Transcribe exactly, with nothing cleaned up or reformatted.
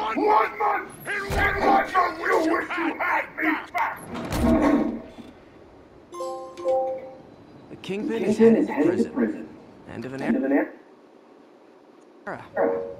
One month! And one month you wish you had me back! The Kingpin, Kingpin is headed is to headed prison. to prison. End of an End of an era. era. era.